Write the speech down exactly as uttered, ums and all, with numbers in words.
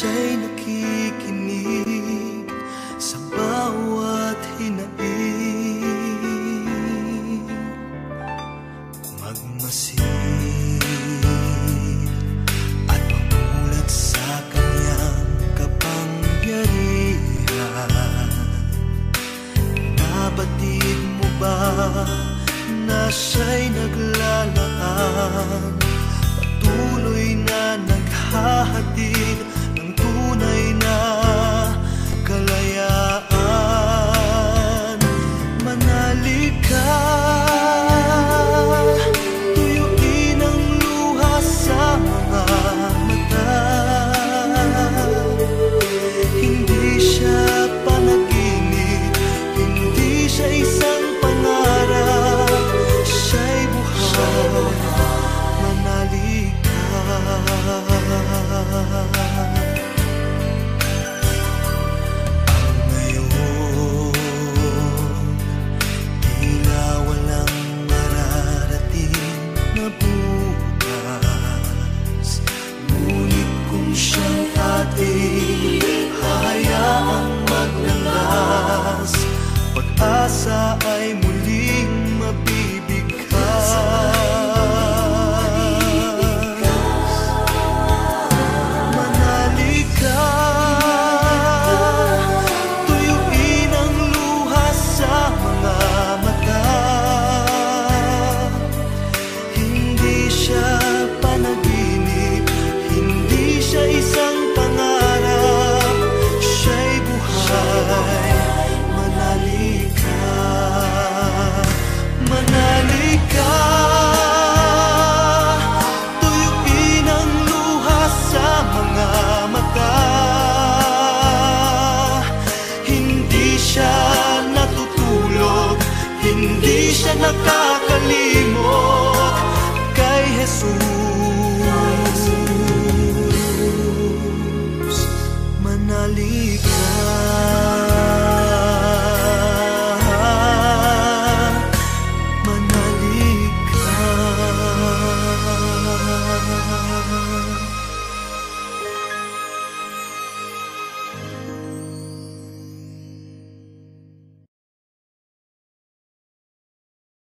siya'y nakikinig sa bawat hinaing. Magmasid at mamulat sa kanyang kapangyarihan. Nabatid mo ba na siya'y naglalaan, patuloy na naghahatid ng tunay na kalayaan? Manalig ka, tuyuin ang luha sa mga mata. Hindi siya panaginip, hindi siya isang pangarap, siya'y buhay. Manalig ka. Ang ngayon, tila walang mararating na bukas. Ngunit kung siyang ating hahayaang maglandas, pag-asa ay muling mabibigkas. Manalig ka, tuyuin ang luha sa mga mata. Hindi siya panaginip, hindi siya isang pangarap, siya'y buhay. Manalig ka, manalig ka, tuyuin ang luha sa mga mata. Hindi siya natutulog, hindi siya nakakalimot kay Jesus. Manalig ka.